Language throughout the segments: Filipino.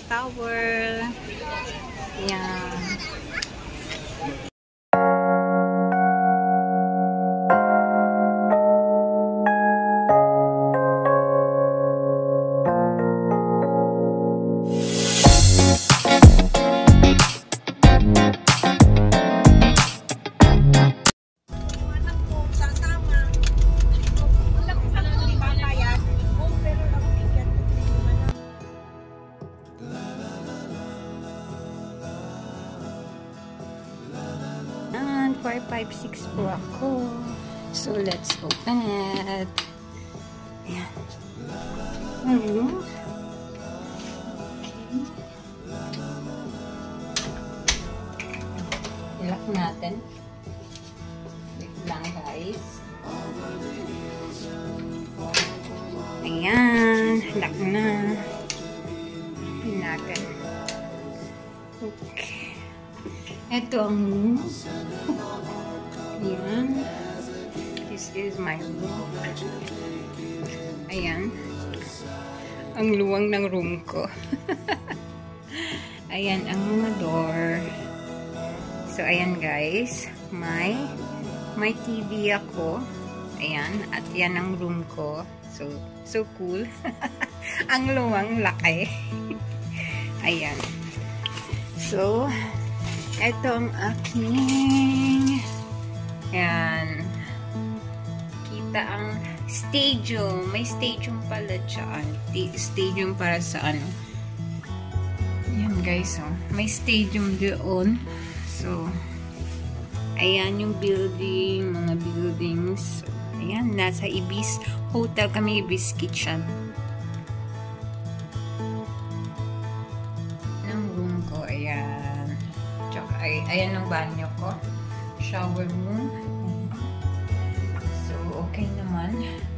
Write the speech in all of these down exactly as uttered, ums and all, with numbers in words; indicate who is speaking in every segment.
Speaker 1: Tower. Yan. four five six po ako. So, let's open it. Ayan. Hmm. Okay. Lock natin. Wait lang, guys. Ayan. Lock na. Open natin. Okay. Ito ang room. Ayan. This is my room. Ayan. Ang luwang ng room ko. Ayan ang mga door. So, ayan guys. May may T V ako. Ayan. At yan ang room ko. So, so cool. Ang luwang laki. Ayan. So, ito ang aking ayan. Kita ang stadium. May stadium pala dyan. Stadium para sa ano. Ayan guys. Oh. May stadium doon. So, ayan yung building. Mga buildings. So, ayan. Nasa Ibis Hotel kami. Ibis Kitchen. Ang room ko. Ayan. Tsaka, ay, ayan ang banyo ko. Shower room. So, okay naman.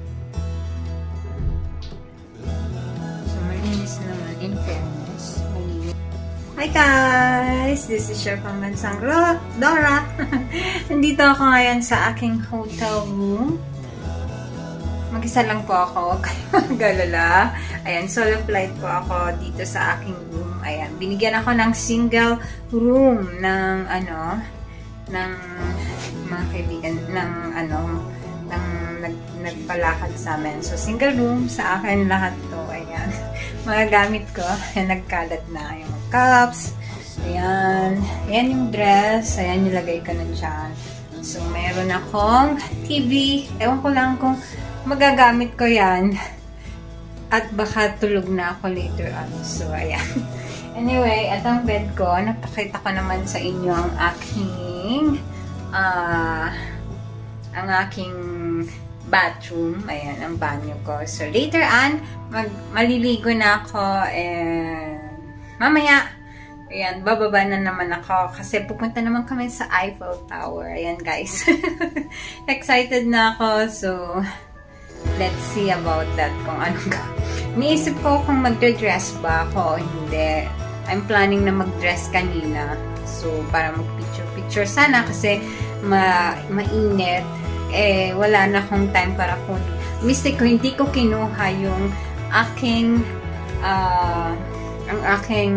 Speaker 1: So, malinis naman. In fairness. Malinis. Hi guys! This is Chef Pambansang Dora. Nandito ako ngayon sa aking hotel room. Mag-isa lang po ako. Kaya mag-alala. Ayan, solo flight po ako dito sa aking room. Ayan, binigyan ako ng single room ng ano, ng mga kaibigan, ng ano, ng nag, nagpalakad sa amin. So, single room sa akin lahat to. Ayan. Mga gamit ko. Ayan, nagkalat na yung cups. Ayan. Ayan yung dress. Ayan, nilagay ko na dyan. So, mayroon akong T V. Ewan ko lang kung magagamit ko yan. At baka tulog na ako later on. So, ayan. Anyway, atong bed ko. Napakita ko naman sa inyo ang aking uh, ang aking bathroom. Ayan, ang banyo ko. So, later on, mag maliligo na ako and mamaya, ayan, bababa na naman ako kasi pupunta naman kami sa Eiffel Tower. Ayan, guys. Excited na ako. So, let's see about that kung anong ka. Niisip ko kung magdre-dress ba ako o hindi. I'm planning na mag-dress kanina. So, para mag-picture-picture sana kasi ma mainit. Eh, wala na akong time para kung mistake ko, hindi ko kinuha yung aking uh, ang aking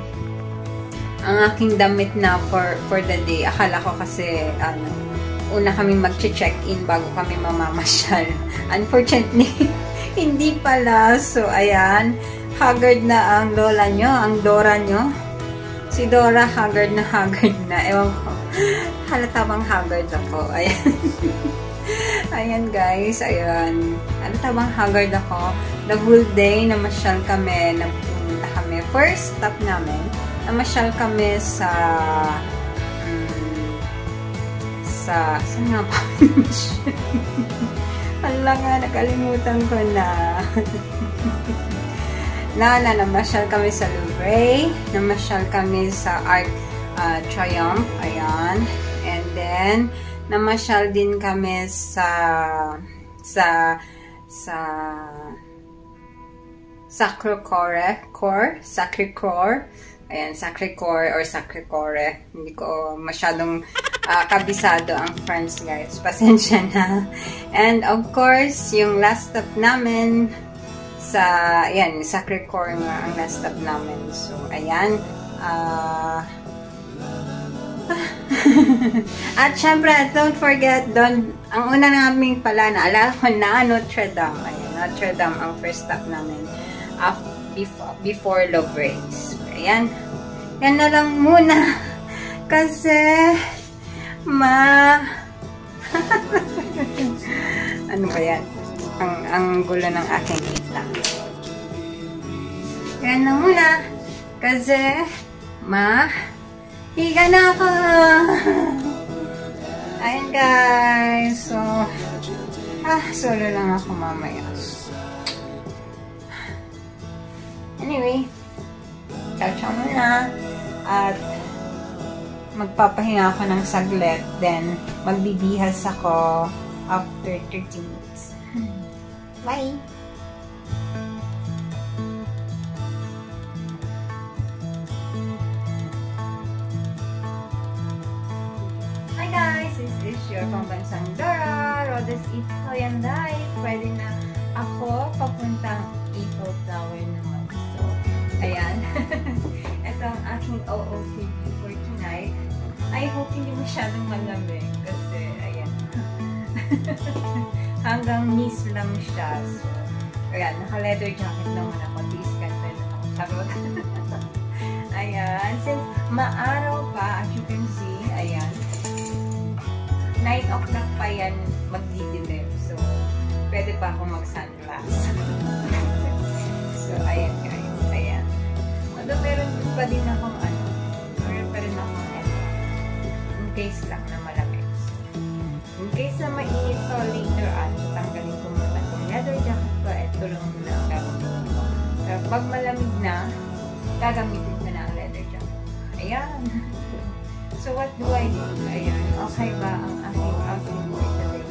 Speaker 1: ang aking damit na for for the day. Akala ko kasi ano, una kami mag-check-in bago kami mamamasyal. Unfortunately, hindi pala. So, ayan. Haggard na ang lola nyo, ang Dora nyo. Si Dora, haggard na haggard na. Ewan ko. Halata bang haggard ako. Ayan. Ayan, guys. Ayan. Halata bang haggard ako. The whole day, namasyal kami. Nagpunta kami. First stop namin, namasyal kami sa um, sa saan nga pa? Hala nga, nakalimutan ko na. na, na, namasyal kami sa Louvre. Namasyal kami sa Arc uh, Triumph. Ayan. And then, namasyal din kami sa sa sa Sacré-Cœur. Sacré-Cœur. Ayan, Sacré-Cœur or Sacré-Cœur. Hindi ko masyadong uh, kabisado ang French, guys. Pasensya na. And of course, yung last stop namin sa, ayan, Sacré-Cœur nga ang last stop namin. So, ayan. Ah... Uh, At syempre, don't forget, don't, ang una namin pala naalala ko na Notre Dame. Ayan, Notre Dame ang first stop namin after, before, before Louvre's. Ayan. Yan na lang muna. Kasi, ma... ano ba yan? Ang, ang gulo ng aking kita. Yan na muna. Kasi, ma... higa na ako! Ayan guys. So, ah, solo lang ako mamaya. Anyway, ciao-ciao muna. At magpapahinga ako ng saglit. Then, magbibihas ako after thirty minutes. Bye! This is your pambansang Dora, Rhodes Italian Life. Pwede na ako papuntang Eiffel Tower naman. So, ayan. Ito ang aking O O T V for tonight. I hope hindi masyadong malamig kasi, ayan. Hanggang knees lang siya. So, ayan. Naka-leather jacket naman ako. Please ganda na ako. Charot. Ayan. Since maaraw pa, as you can see, ayan. nine o'clock pa yan magdidilim. So, pwede pa akong mag-sunglass. So, ayan guys. Ayan. Although, meron pa din akong ano. Meron pa rin akong ano. In case lang na malamig. So, in case na mainit to later on, tanggalin ko muna itong leather jacket ko at tulong muna ang gagamitin ko. Pero pag malamig na, gagamitin ko na ang leather jacket. Ayan. So, what do I do? Ayan. Okay ba ang aking outfit for today?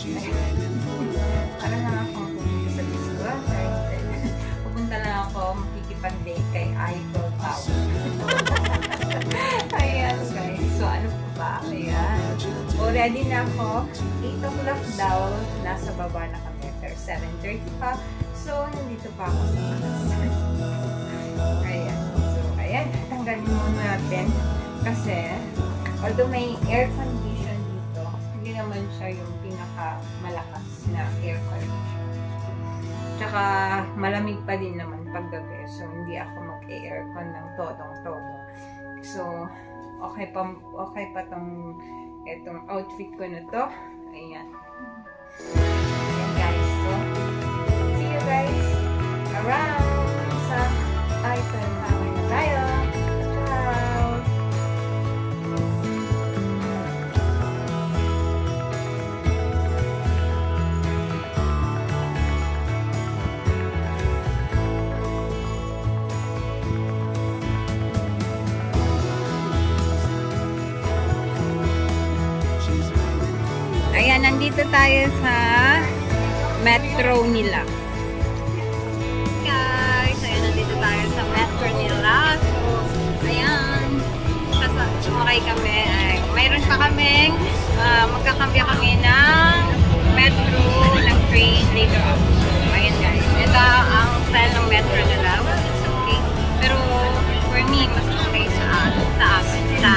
Speaker 1: Parang lang akong pumunta sa disco. Pupunta lang ako makikipag-date kay Eiffel Tower. Ayan, guys. So, ano po ba? Ayan. Already na ako. eight o'clock daw. Nasa baba na kami. Pero seven thirty pa. So, nandito pa ako sa taas. Ayan. So, ayan. Tanggalin muna natin. Kasi, although may air condition dito, hindi naman siya yung pinaka-malakas na air condition. Tsaka, malamig pa din naman paggabi. So, hindi ako mag-aircon ng todong-todo. So, okay pa, okay pa tong, etong outfit ko na to. Ayan. Ayan guys. So, see you guys around sa Eiffel Tower na tayo. Ayan, nandito tayo sa metro nila. Guys, ayan, nandito tayo sa metro nila. So, ayan, sumakay kami. Ay, mayroon pa kaming, uh, magkakambya kami ng metro, ng train later on. So, ayan guys, ito ang style ng metro nila. Well, it's okay. Pero, for me, mas okay sa, sa amin. Sa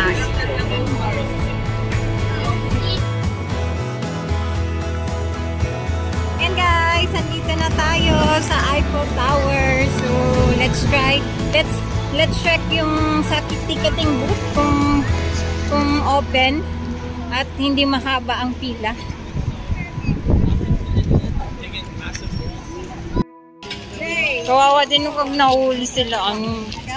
Speaker 1: guys, andito na tayo sa Eiffel Tower. So, let's try. Let's let's check yung sa ticketing booth kung kung open at hindi mahaba ang pila. Kawawa din kung nahuli sila ang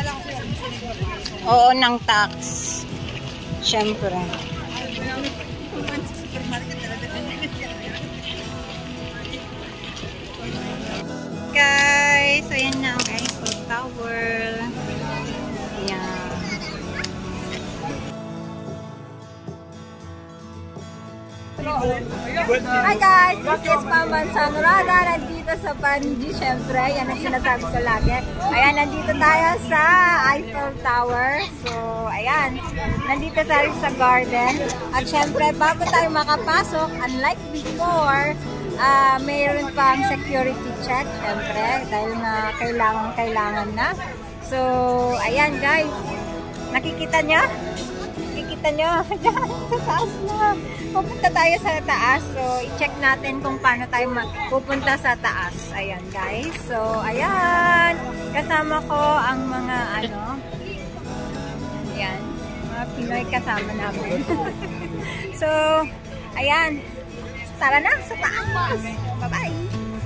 Speaker 1: oo ng tax. Syempre. Guys, ayan na ang Eiffel Tower. Ayan. Hi guys, this is Pambansang Rada. Nandito sa Panji, syempre. Yan ang sinasabi ko lagi. Ayan, nandito tayo sa Eiffel Tower. So, ayan. Nandito tayo sa garden. At syempre, bago tayo makapasok, unlike before, uh, mayroon pang security check, syempre, dahil na kailangan, kailangan na. So, ayan guys, nakikita nyo? Nakikita nyo? Diyan, sa taas na. Pupunta tayo sa taas. So, i-check natin kung paano tayo pupunta sa taas. Ayan guys. So, ayan. Kasama ko ang mga ano. Ayan. Mga Pinoy kasama namin. So, ayan. Tara na sa taas. Bye-bye.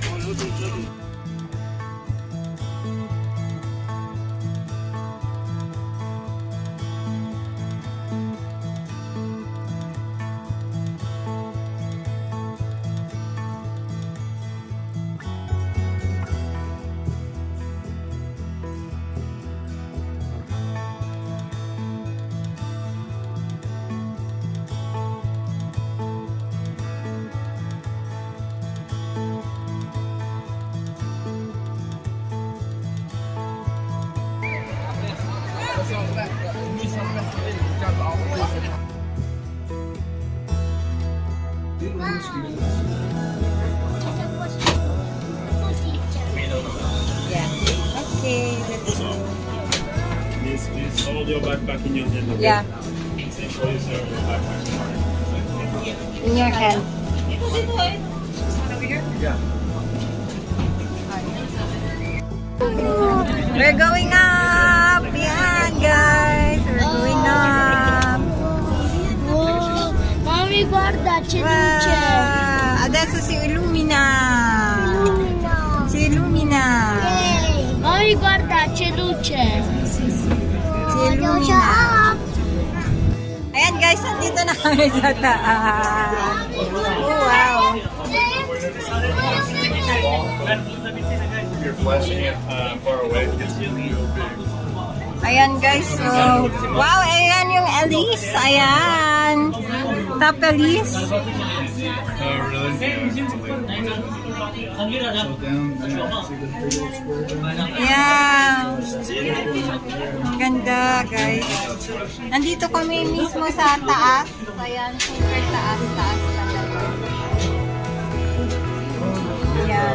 Speaker 1: Yeah. Okay. Let's go.
Speaker 2: Please, please hold your backpack in your hand. Okay?
Speaker 1: Yeah.
Speaker 2: Same for you, sir. Backpack.
Speaker 1: In your hand.
Speaker 2: Over here? Yeah.
Speaker 1: We're going up! Yan guys! We're going up!
Speaker 3: Oh, mami, guarda, c'è luce!
Speaker 1: Wow. Adesso si illumina!
Speaker 3: Illumina!
Speaker 1: Si illumina!
Speaker 3: Yay. Mami, guarda, c'è luce!
Speaker 1: Si illumina! Ayan guys, nandito na kami sa taas! Oh, wow!
Speaker 2: You're flashing it uh, far away. It's really big.
Speaker 1: Ayan guys, so wow, ayan yung Elise, ayan Top Elise.
Speaker 2: Oh, really?
Speaker 1: Yeah, ang ganda guys. Nandito kami mismo sa taas. Ayan, super taas, taas talaga. Ayan.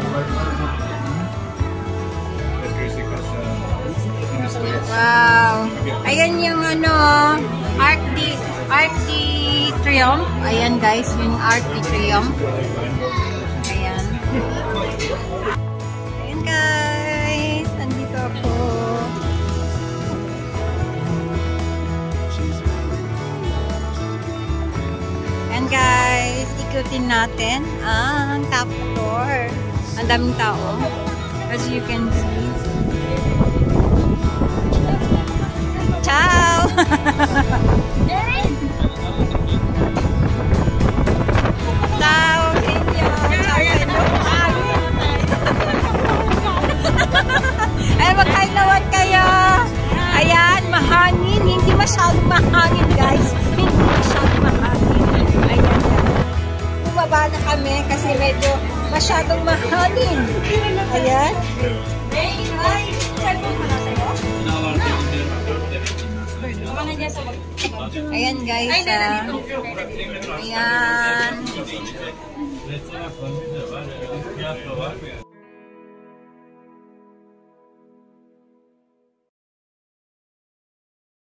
Speaker 1: Wow. Ayan yung ano, Arc de, Arc de Triomphe. Ayan guys, yung Arc de Triomphe. Ayan. Ayan guys, nandito ako. Ayan guys, ikutin natin ang top floor. Ang daming tao. As you can see. Ciao! Ciao sa inyo! Ciao sa inyo! Ay, mag-hi naman kayo! Ayan, mahangin. Hindi masyadong mahangin, guys. Hindi masyadong mahangin. Ayan. Bumaba na kami kasi medyo masyadong mahangin. Ayan. Ay, cellphone mo na sa'yo? Ayan guys, ah. Ayan.